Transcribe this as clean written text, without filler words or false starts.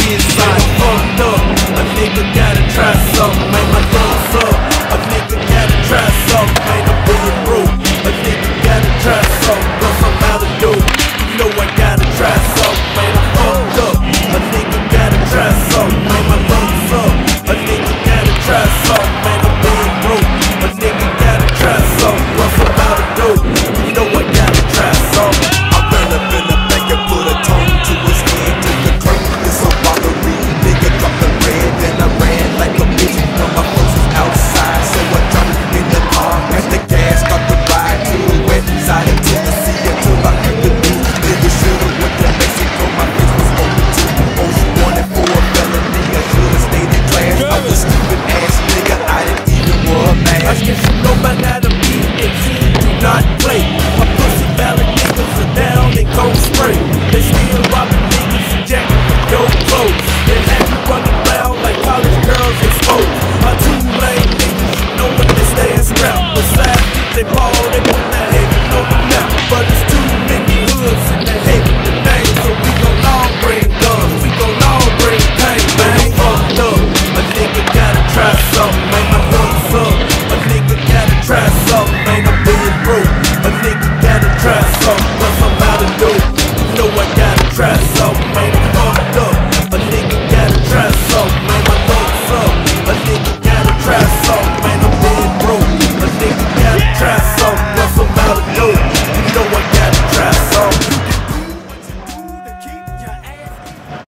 inside. Fucked up, a nigga gotta try something. Man, my thumbs up, a nigga gotta try something. Man, I'm bulletproof, a nigga gotta try something. Cause I'm out of dope, you know I gotta try something. Man, I'm fucked up, a nigga gotta try something. Man, my thumbs up, a nigga gotta try something. Man, I'm bulletproof, a nigga gotta try something. Cause I'm out of dope, you know I gotta try something. I ran up in the back and put a tongue to his head. Took the crank, it's a robbery. Nigga dropped the red, then I ran like a bitch. Know my folks was outside, so I jumped in the car. Pressed the gas, start to ride to the west side of Tennessee until I hit the news. Nigga should've went to Mexico, my bitch was open too. Most wanted for a felony, I should've stayed in class. I was stupid ass nigga, I didn't even wear a mask. I guess you know by now to be and do not play. My pussy valley niggas are down and gon' spray. They still robbing niggas and jacking for your clothes. They have you running around like college girls exposed. My two lame niggas, you know when they stay in scrap. Besides they ball, they put that heavy on the map. But it's too many hoods and they hate the name. So we gon' all bring guns, we gon' all bring pain. Man, I'm fucked up, a nigga gotta try something. Man, my thumbs up, a nigga gotta try something. Man, I'm bulletproof, a nigga gotta try something.